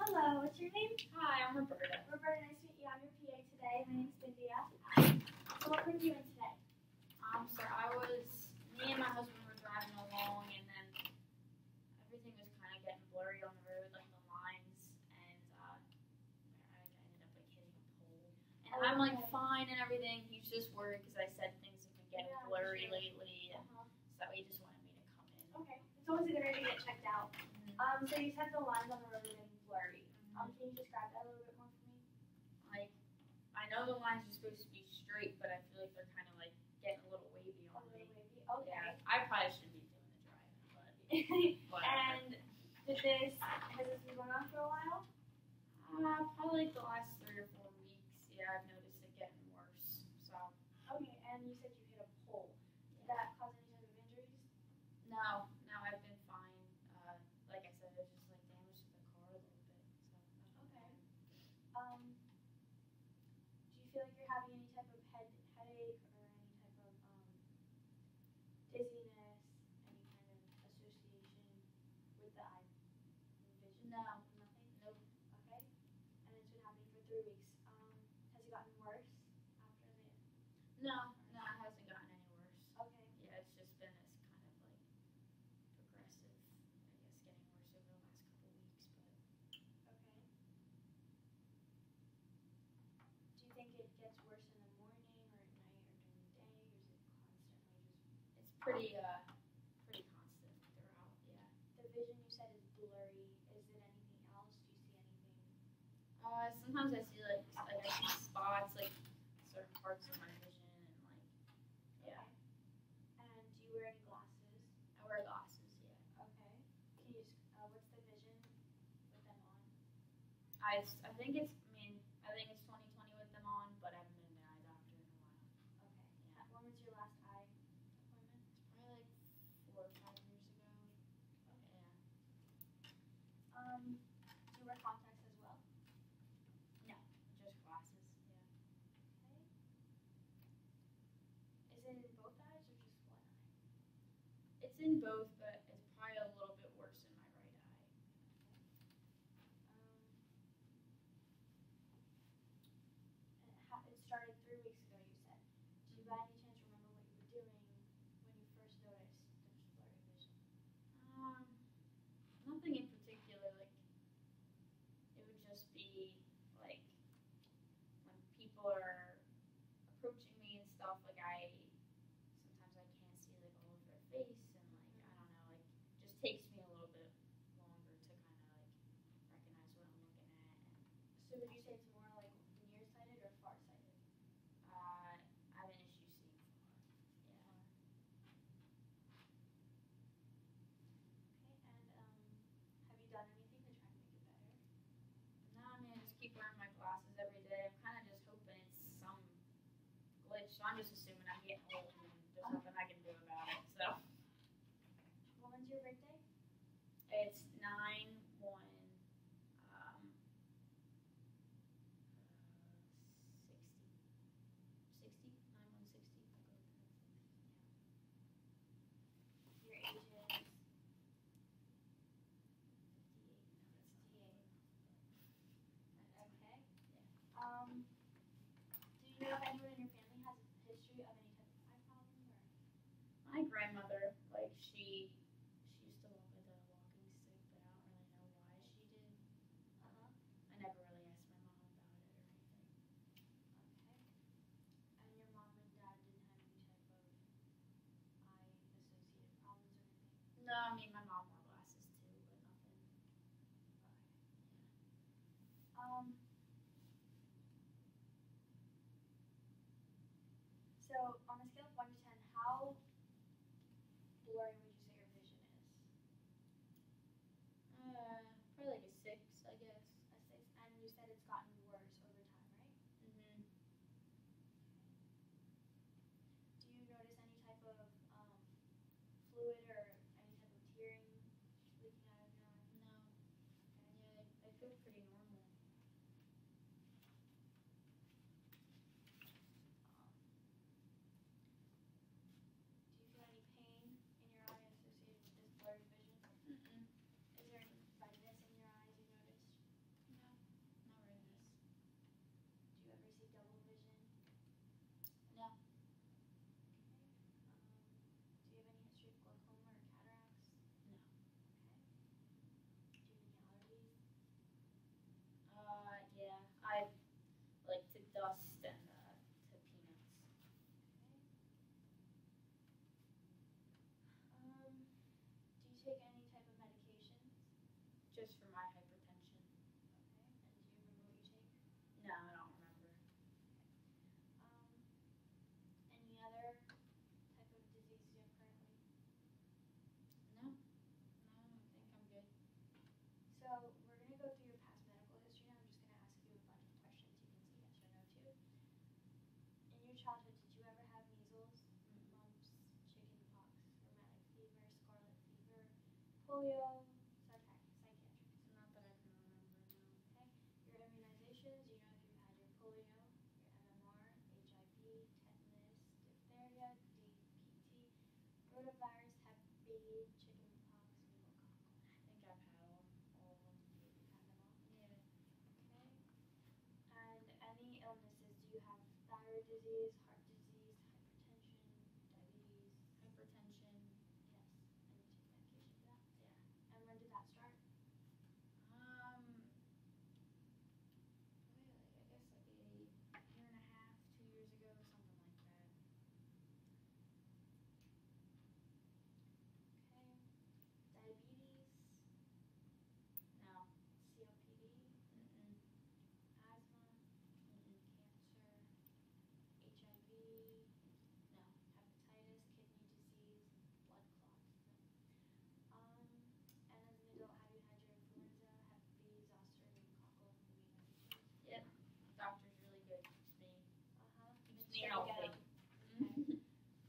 Hello, what's your name? Hi, I'm Roberta. Roberta, nice to meet you. I'm your PA today. My name's Cynthia. So what brings you in today? Me and my husband were driving along, and then everything was kind of getting blurry on the road, like the lines, and I ended up like hitting a pole. And I'm like fine and everything. He's just worried because I said things have been getting blurry lately, and so he just wanted me to come in. Okay, it's always a good idea to get checked out. So you said the lines on the road are getting blurry. Can you describe that a little bit more for me? Like, I know the lines are supposed to be straight, but I feel like they're kind of like getting a little wavy on me. Okay. Yeah, I probably shouldn't be doing the driving, but And has this been going on for a while? probably like the last 3 or 4 weeks. Yeah, I've noticed it getting worse. So. Okay, and you said you hit a pole. Did that cause any type of injuries? No, I've been fine. Like I said, it was just like damage to the car a little bit. So. Okay. Do you feel like you're having any type of headache or any type of dizziness, any kind of association with the eye vision? No. Nothing? Nope. Okay. And it's been happening for 3 weeks. Has it gotten worse after the... No, it hasn't gotten any worse. Okay. Yeah, it's just been this kind of like progressive, I guess, getting worse over the last couple weeks, but. Okay. Do you think it gets worse in the morning or at night or during the day, or is it constantly just... It's pretty constant throughout, yeah. The vision you said is blurry. Is it anything else? Do you see anything? Sometimes I see I see spots, like certain parts of my vision, and like, yeah. Okay. And do you wear any glasses? I wear glasses, yeah. Okay. Can you just, what's the vision with them on? I think it's 20/20 with them on, but I haven't been to an eye doctor in a while. Okay. Yeah. When was your last eye appointment? It's probably like 4 or 5 years ago. Okay. Yeah. Do you wear contacts as well? No, just glasses, yeah. Okay. Is it in both eyes or just one eye? It's in both, but it's probably a little bit worse in my right eye. It started 3 weeks ago, you said. Do you by any chance remember what you were doing when you first noticed this blurry vision? Nothing in particular. Like, it would just be like when people are approaching me and stuff. Like, sometimes I can't see like all of their face, and like I don't know. Like, just takes me a little bit longer to kind of like recognize what I'm looking at. So would you say it's more like nearsighted or farsighted? I have an issue seeing far. Yeah. Okay, and have you done anything to try and make it better? No, I mean, I just keep wearing my glasses every day. I'm kind of just hoping it's some glitch. So I'm just assuming I'm getting old and there's nothing I can do about it. So. When's your birthday? It's 9/1, 60, 9/1/60. Your age is 58. No, 58. that's not. Okay. Yeah. Do you know if anyone in your family has a history of any type of eye problem or? My grandmother, like she used to walk with a walking stick, but I don't really know why she did. I never really asked my mom about it or anything. Okay. And your mom and dad didn't have any type of eye associated problems or anything? No, I mean my mom wore glasses too, but nothing. Okay. So on a scale of 1 to 10, how blurry would you say your vision is? Probably like a 6, I guess. A 6, and you said it's gotten worse over time, right? Mhm. Do you notice any type of fluid or any type of tearing leaking out of your eye? No. Okay. Yeah, I feel pretty normal. Do you feel any pain in your eye associated with this blurry vision? Mm-mm. Is there any redness in your eyes you noticed? just for my hypertension. Okay. And do you remember what you take? No, I don't remember. Any other type of disease you have currently? No, I think I'm good. So we're gonna go through your past medical history now. I'm just gonna ask you a bunch of questions. You can say yes or no to. In your childhood, did you ever have measles, mumps, chicken pox, rheumatic fever, scarlet fever, polio, psychiatric? Not that I can remember, no. Okay. Your immunizations, you know if you had your polio, your MMR, HIV, tetanus, diphtheria, DPT, rotavirus, Hep B, chicken pox, pneumococcal. I think I've had all of them. You've had them all? Yeah. Okay. And any illnesses, do you have thyroid disease, heart disease, hypertension, diabetes? Hypertension. Yes. And you take medication for that? Yeah. And when did that start? Probably I guess like a year and a half, 2 years ago, something like that. Okay. Diabetes, No. COPD, Mm-mm. asthma, Mm-mm. cancer, HIV, No. hepatitis, kidney disease, blood clots. No. And as an adult, have you had your influenza, Hep B, zoster, pneumococcal immunizations? Yep. Doctor's really good. Keeps me Make me sure you healthy. get 'em. Mhm.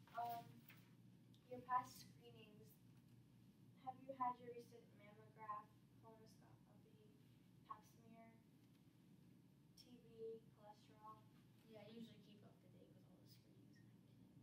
Your past screenings. Have you had your recent mammograph, colonoscopy, pap smear, TB, cholesterol? Yeah, I usually keep up to date with all the screenings and everything.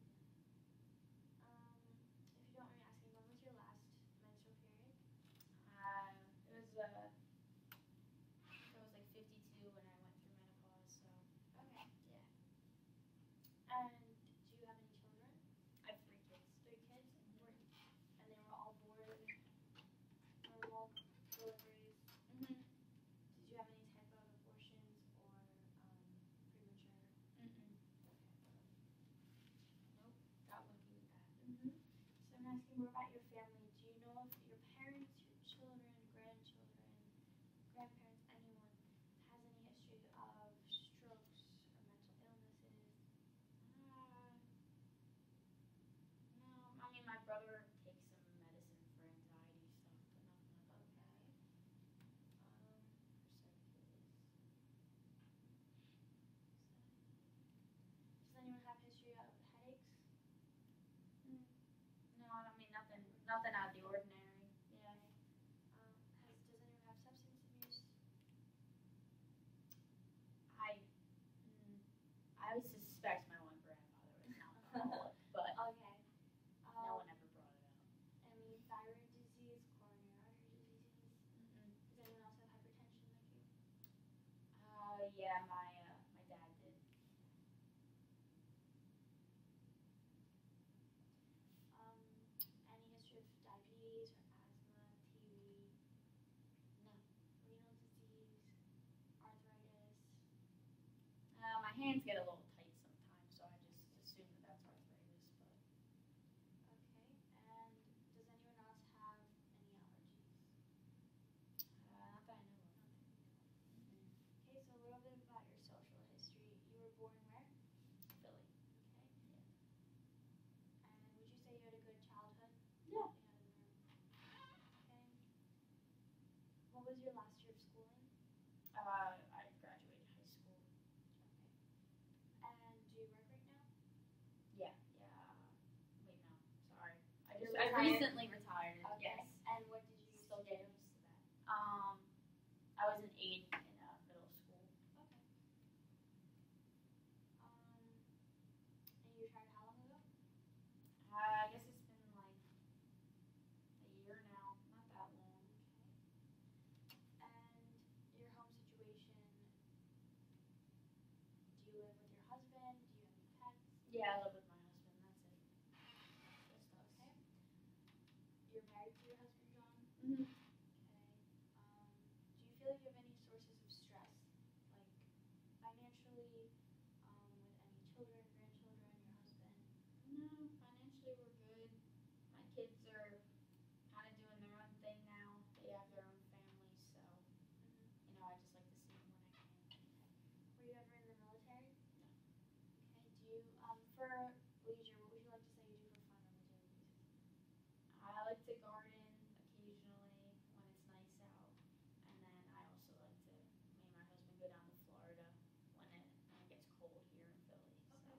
If you don't mind me asking, when was your last menstrual period? It was I think I was like 52 when I went through menopause. So Okay. yeah, And do you have any children? I have 3 kids. 3 kids? Mhm. And they were all born normal deliveries? Mhm. Did you have any type of abortions or premature? Mm-mm. Okay. Nope. Got lucky with that. So I'm asking more about your family. Do you know if your parents, your children, grandchildren, grandparents, anyone has any history of strokes or mental illnesses? No. I mean, my brother takes some medicine for anxiety stuff, but nothing other than that. Okay. For psychosis. Does anyone have history of headaches? No, I mean nothing out of the ordinary. Yeah. Does anyone have substance abuse? I I would suspect my one grandfather was an alcoholic, but Okay. no one ever brought it up. Any thyroid disease, coronary artery disease? Mm-mm. Does anyone else have hypertension like you? Yeah, my dad did. Any history of diabetes or asthma, TB, No. renal disease, arthritis? My hands get a little tight sometimes, so I just assume that that's arthritis. But Okay. And does anyone else have any allergies? not that I know of. Not that you know of. Mm-mm. Okay, so a little bit about your social history. You were born where? Philly. Okay. Yeah. And would you say you had a good childhood? Yeah. You had a okay. What was your last year of schooling? I graduated high school. Okay. And do you work right now? Yeah. Yeah. Wait, no. Sorry. You're I retired? recently retired. Okay. Yes. And what did you used Still to getting do? used to that. I was an aide in middle school. Okay. And you retired how long ago? I guess it's been like a year now. Not that long. Okay. And your home situation, do you live with your husband? Do you have any pets? Yeah, I live with my husband. That's it. Just us. Okay. You're married to your husband, John? Mm-hmm. Okay. Do you feel like you have any sources of stress, like financially, with any children, grandchildren, your husband? No, financially we're good. My kids are kind of doing their own thing now. They have their own families, so leisure, what would you like to say you do for fun on a daily basis? I like to garden occasionally when it's nice out, and then I also like to, me and my husband go down to Florida when it gets cold here in Philly. So. Okay.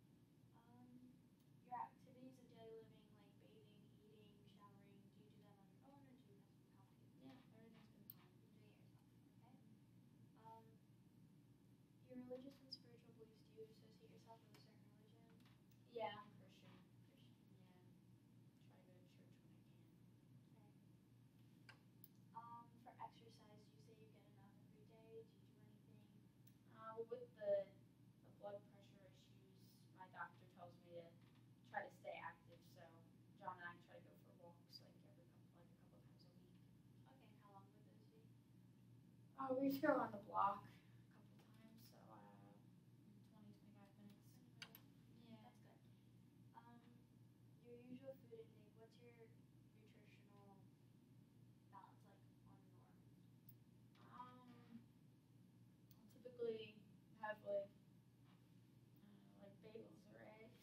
Your activities of daily living, like bathing, eating, showering, do you do them on your own or do you have some help? Yeah, everything's been fine. You do it yourself, okay? Your religious and spiritual beliefs, do you associate yourself with a certain religion? Yeah, I'm Christian. Yeah, try to go to church when I can. Okay. For exercise, do you say you get enough every day? Do you do anything? Well, with the blood pressure issues, my doctor tells me to try to stay active. So John and I try to go for walks like a couple times a week. Okay, and how long would those be? We just go around the block a couple times, so 20, 25 minutes. 20 minutes. Yeah. That's good. Your usual food intake, what's your nutritional balance like on norm? I'll typically have like bagels or eggs.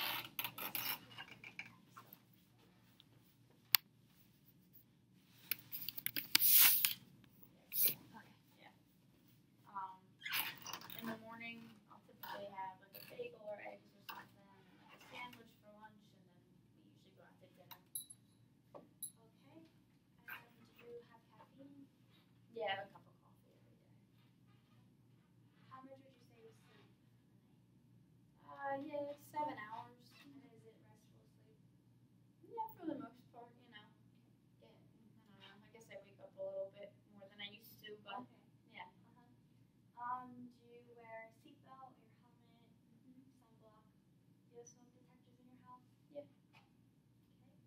In the morning, I'll typically have like a bagel or eggs or something, and like a sandwich for lunch, and then we usually go out to dinner. Okay. And do you have caffeine? Yeah, I have a cup of coffee every day. How much would you say you sleep a night? Yeah, like 7 hours. And is it restful sleep? Yeah, for the most part, you know. I don't know. I guess I wake up a little bit more than I used to, but Okay. yeah. Do you wear a seatbelt, your helmet, Mm-hmm. sunblock? Do you have smoke detectors in your house? Yeah. Okay.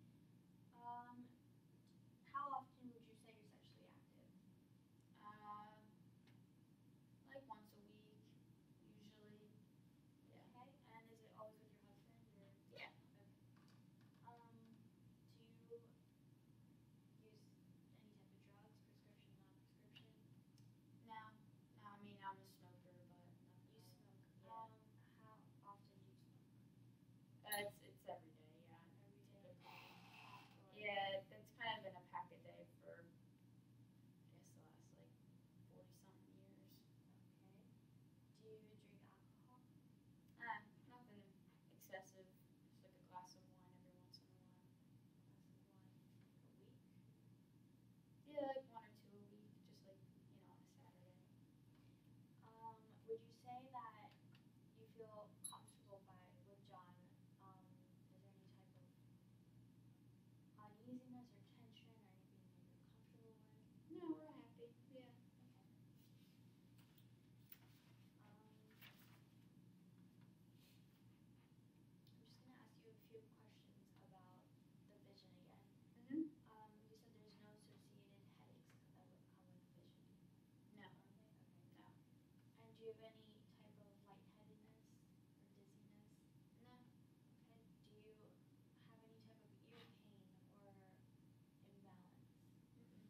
How often would you say you're sexually active? Like once a week, usually. Yeah. Okay. And is it always with your husband or? Yeah. Okay. Do you use any type of drugs, prescription, non-prescription? No, I mean I'm a smoker, but You nothing. smoke. Yeah. How often do you smoke? It's every day, yeah. Every day. Typically. Yeah, that's kind of been a pack a day for I guess the last like 40-something years. Okay. Do you drink alcohol? Nothing excessive. Just like a glass of wine every once in a while. Glass of wine, like a week? Yeah, like 1 or 2 a week, just like on a Saturday. Would you say that you feel comfortable with John? Is there any type of uneasiness or tension or anything that you're comfortable with? No, we're happy. Yeah. Okay. I'm just gonna ask you a few questions about the vision again. Mhm. You said there's no associated headaches that would come with vision. No. Okay. No. And do you have any type of lightheadedness or dizziness? No. Okay. Do you have any type of ear pain or imbalance? Mm-mm.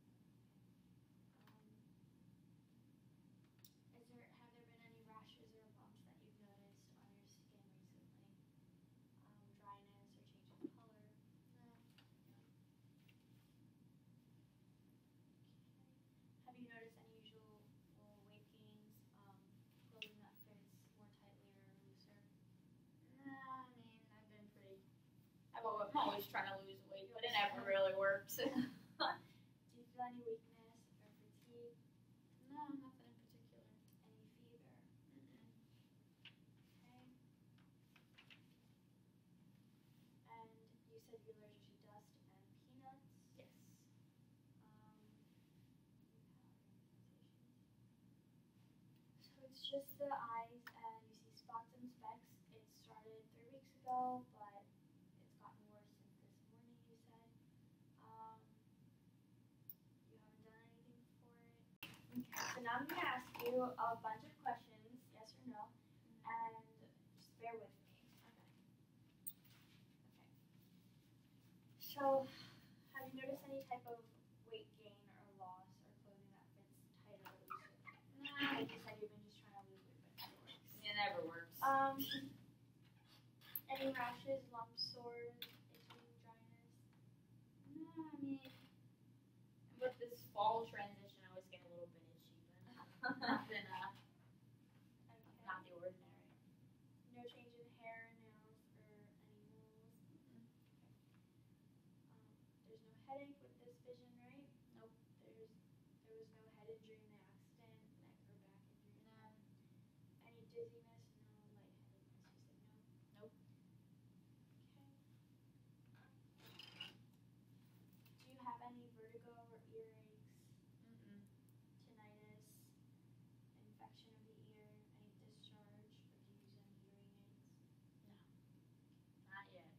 Have there been any rashes or bumps that you've noticed on your skin recently? Dryness or change in color? No. Have you noticed any usual weight gains, clothing that fits more tightly or looser? No, I mean I'm always trying to lose weight, but it never really works. Do you feel any weakness or fatigue? No, nothing in particular. Any fever? Mm-mm. Okay. And you said you're allergic to dust and peanuts? Yes. So it's just the eyes and you see spots and specks. It started 3 weeks ago, but it's gotten worse since this morning, you said. You haven't done anything for it? Okay, so now I'm going to ask you a bunch of questions, yes or no, and just bear with me. Okay. So, have you noticed any type of weight gain or loss or clothing that fits tighter or looser? No. Like you said, you've been just trying to lose weight, but it never works. It never works. Any rashes, lumps, sores, itching, dryness? No, I mean, with this fall transition, I always get a little bit itchy, but nothing, Okay. not the ordinary. No change in hair, nails, or any moles? There's no headache with this vision, right? Nope. There was no head injury in the accident, neck or back injury? None. Any dizziness? No. Lightheadedness? You said no. Nope. Okay. Do you have any vertigo or earaches, Mm-mm. tinnitus, infection of the ear, any discharge, or do you use any hearing aids? Not yet.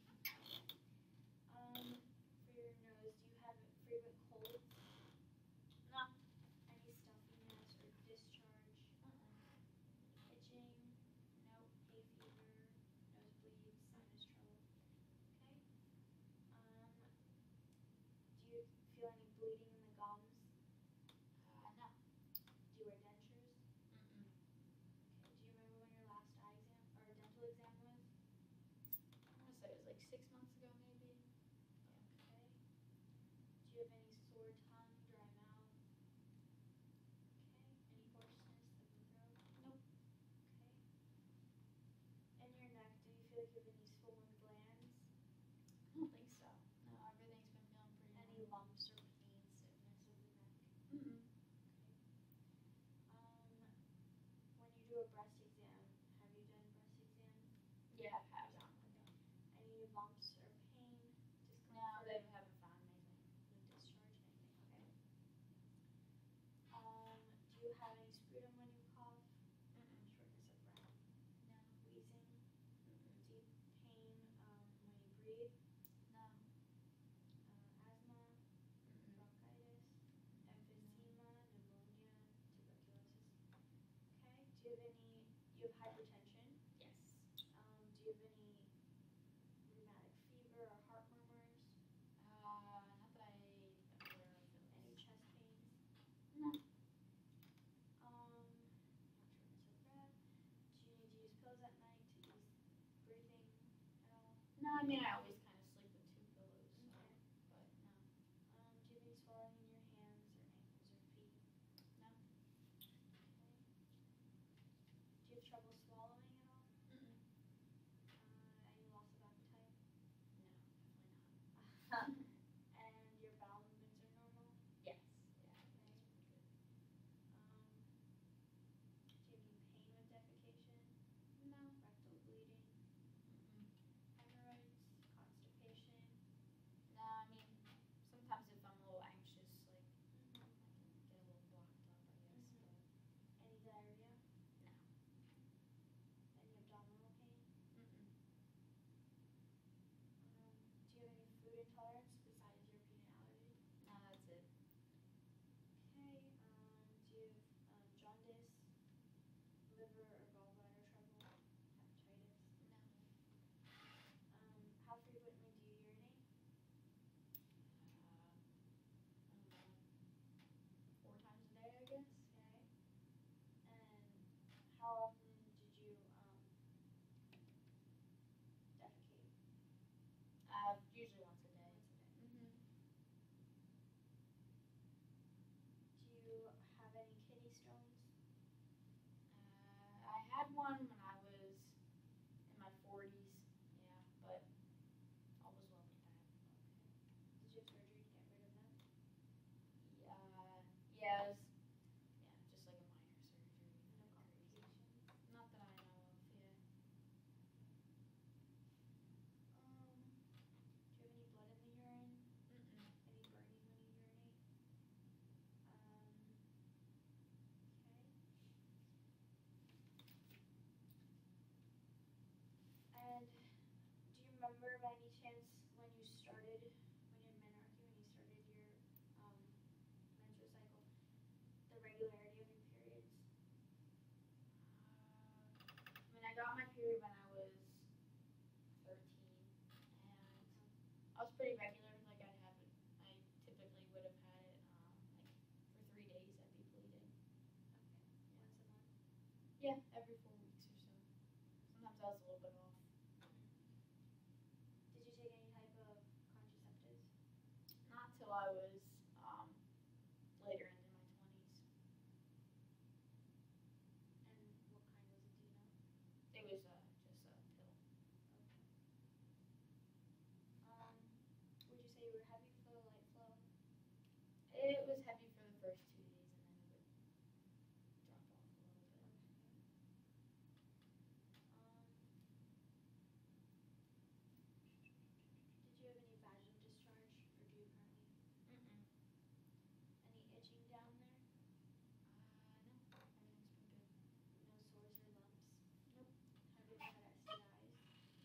For your nose, do you have frequent colds? No. Any stuffiness or discharge? Itching? Nope. Hay fever? Nosebleeds? Sinus trouble? Okay. Do you feel any bleeding in the gums? No. Do you wear dentures? Mm-mm. Okay. Do you remember when your last eye exam or dental exam was? I want to say it was like 6 months ago, maybe. Okay. Do you have any sore tongue, dry mouth? Okay. Any hoarseness of the throat? Nope. Okay. In your neck, do you feel like you have any swollen glands? I don't think so. No, everything's been feeling pretty Any normal. lumps or pain, stiffness of the neck? Mm-mm. When you do a breast exam, have you done breast exams? Yeah, I've had one with them. Any lumps or pain, No, discomfort? they haven't found anything. No discharge, anything? Okay. Do you have any sputum when you cough? Mm-mm. Shortness of breath? No. Wheezing? Mm-mm. Deep pain when you breathe? No. Asthma? Mm-mm. Bronchitis? Emphysema? Pneumonia? Tuberculosis? Okay. You have hypertension? Yes. Do you have any rheumatic fever or heart murmurs? Not that I am aware of. Any chest pains? No. Shortness of breath? Do you need to use pills at night to ease breathing at all? No, I mean, I always kind of sleep with 2 pillows, so, Okay. but no. Do you have any swelling in your hands or ankles or feet? No. Okay. Do you have trouble swallowing at all? Mm-mm. Any loss of appetite? No, definitely not. And your bowel movements are normal? Yes. Yeah, I think that's pretty good. Do you have any pain with defecation? No. Rectal bleeding? Mm-mm. Hemorrhoids? Constipation? No, I mean, sometimes if I'm a little anxious, like, Mm-hmm. I can get a little blocked up, I guess, Mhm. but Any diarrhea? no. Any abdominal pain? Mm-mm. Do you have any food intolerance besides your peanut allergy? No, that's it. Okay. Do you have jaundice, liver or gallbladder trouble, hepatitis? No. How frequently do you urinate? I don't know. 4 times a day, I guess. Okay. And how often did you defecate? Usually once a day. Once a day. Mm-hmm. Do you have any kidney stones? I had one when I was in my 40s, yeah, but all was well with that. Did you have surgery to get rid of them? Yeah, it was, just like a minor surgery. No Nothing crazy. complications? Not that I know of, yeah. Do you have any blood in the urine? Mm-mm. Any burning when you urinate? Okay. And do you remember by any chance when you started, when you had menarche, when you started your menstrual cycle, the regularity of your periods? I mean, I got my period when I was 13, and I was pretty regular. Like, I typically would have had it, like, for 3 days I'd be bleeding. Okay. Once a month? Yeah, every 4 weeks or so. Sometimes I was a little bit off. till I was later into my 20s. And what kind was it, do you know? It was just a pill. Would you say you were heavy flow, light flow? It was heavy for the first 2 days, and then it would drop off a little bit. Did you have any vaginal discharge, or do you currently? Mm-mm. Any itching down there? No, everything's been good. No sores or lumps? Nope. Have you ever had STIs?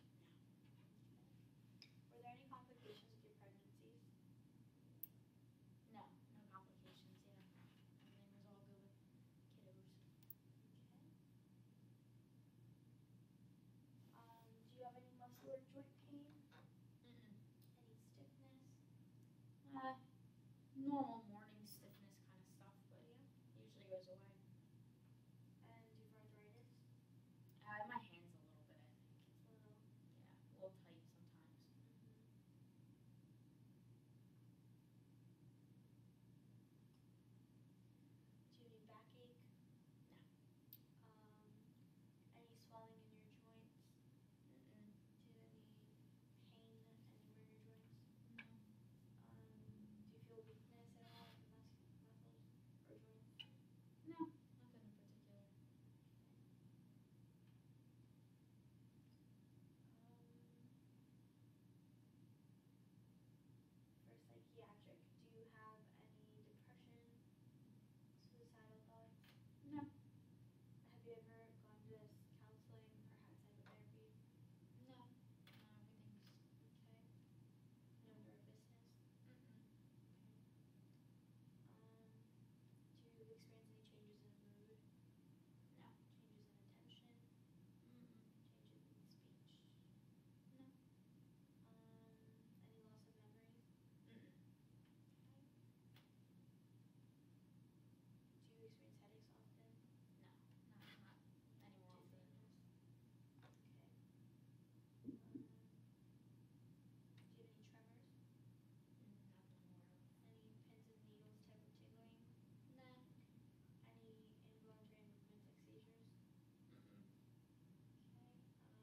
Were there any complications with your pregnancies? No, no complications. Yeah, everything was all good with kiddos. Okay. Do you have any muscle or joint pain? Mm-mm. Any stiffness? Normal morning stiffness kind of stuff, but Yeah. usually goes away. And do you have arthritis? My hands a little bit, I think. Just a little. Yeah, a little tight sometimes. Do you have any backache? No. Any swelling in your joints? Mm-mm. Do you have any pain anywhere in your joints? No. Do you feel weakness at all in the muscles or joints? No, nothing in particular. For psychiatric, do you have any depression, suicidal thoughts? No. Have you ever gone to counseling or had psychotherapy? No. Everything's. Okay. No nervousness? Mm-mm. Do you experience any changes in mood? No. Changes in attention? Mm-mm. Changes in speech? No. Any loss of memories? Mm-mm. Do you experience headaches often? No. Not any more often than Dizziness? not. Okay. Do you have any tremors? Not that I'm aware of. Any pins and needles type of tingling? Nah. Any involuntary movements like seizures? Mm-mm. Okay.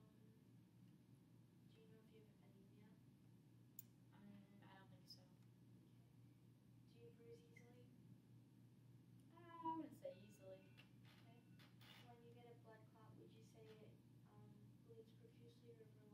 Do you know if you have anemia? I don't think so. Okay. Do you bruise easily? I wouldn't say easily. Okay. When you get a blood clot, would you say it bleeds profusely or